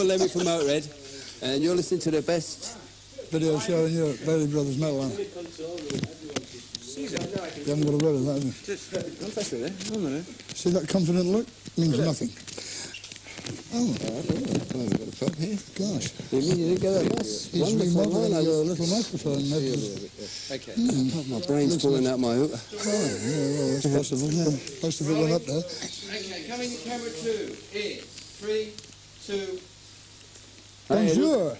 Lemmy from Motorhead, and you're listening to the best video show in Europe, Bailey Brothers Metal Hammer. You haven't got a word of that, have you? I'm fascinated there. One minute. See that confident look? Means nothing. Oh, I've got a pop here. Gosh. You didn't get that nice. He's remodeling your little microphone. Okay. My brain's falling out my hook. Oh, yeah, well, that's possible, yeah. Most of it went up there. Okay, coming to camera 2 is 3, 2... Bonjour.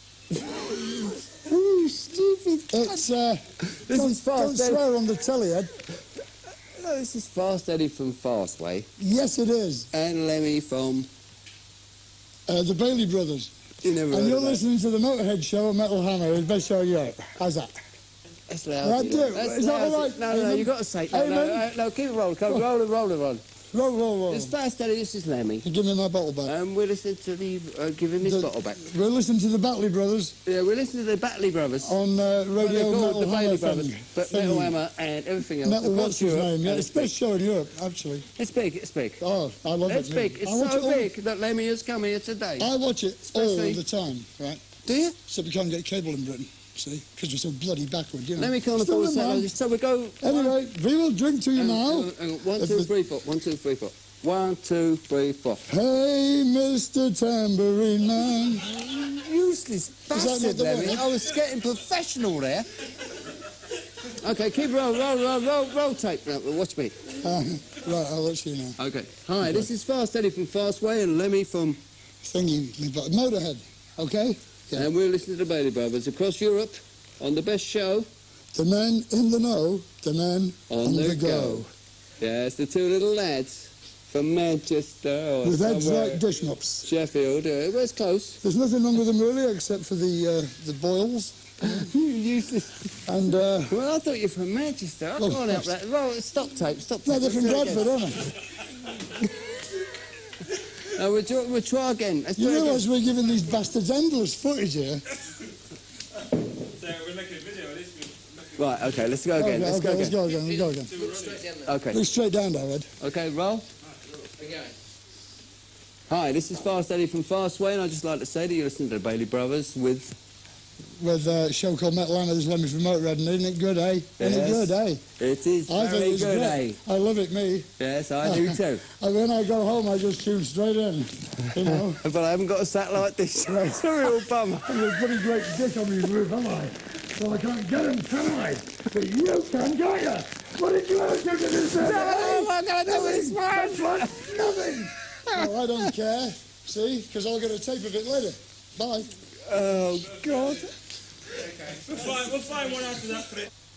Oh, stupid. It's, this is Fast Don't Eddie. swear on the telly, Ed. No, this is Fast Eddie from Fastway. Yes, it is. And Lemmy from... The Bailey Brothers. You never And heard you're of that. listening to the Motorhead show, Metal Hammer, the best show yet. How's that? That's loud. I do. That's Is that lousy. all right? No, you've got to say... No, keep it rolling. Come, roll. Roll. It's Fast Eddie, this is Lemmy. Give me my bottle back. We're listening to the... give him this bottle back. We're listening to the Batley Brothers Yeah, we're listening to the Batley Brothers. on Radio Metal the Hammer Bailey Brothers. thing. But Metal Hammer and everything else. Metal, Across what's his Europe, name? Yeah, and it's the best show in Europe, actually. It's big. Oh, I love It's it. big. It's I watch so it all- big that Lemmy has come here today. I watch it all Especially- the time, right? Do you? So we can't get cable in Britain, see? Because we're so bloody backward, you know. Lemmy can't Still afford never mind. that. So we go... Anyway, we will drink to you now. Hang on. 1, 2, 3, 4. 1, 2, 3, 4. 1, 2, 3, 4. Hey, Mr. Tambourine Man. Useless bastard, not the Lemmy. one? I was getting professional there. Okay, keep roll tape. Now, watch me. Right, I'll let you know. Okay. Hi, this is Fast Eddie from Fastway and Lemmy from... Thingy, Motorhead, okay? Yeah. And we're listening to the Bailey Brothers across Europe on the best show. The men in the know, the men On the go. Yes, the two little lads from Manchester or With heads somewhere. like dish nuts. Sheffield. Well, it's close. There's nothing wrong with them really, except for the boils. You useless. And, Well, I thought you were from Manchester. I can't help that. Well, stop tape. no, they're from Let's do it Bradford, again. aren't they? We'll try again. Let's You try again. realise we're giving these bastards endless footage here? So we're making a video of this. Right, okay, let's go again. Okay, Let's go again. Let's go again. Okay. Look straight down, David. Okay, roll. Hi, this is Fast Eddie from Fastway, and I'd just like to say that you're listening to the Bailey Brothers with... With a show called Metal Hammer, there's Lemmy from Motorhead, and isn't it good, eh? Isn't it good, eh? It is I thought very it was good, great. eh? I love it, me. Yes, I do too. And when I go home, I just tune straight in, you know. But I haven't got a satellite dish. It's a real bummer. I've got a pretty great dick on my roof, haven't I? So I can't get him, can I? But you can, can't you? What did you ever do to this? What am I going to do with this man? Nothing. No, I don't care. See? Because I'll get a tape of it later. Bye. Oh, God. We'll find one after that.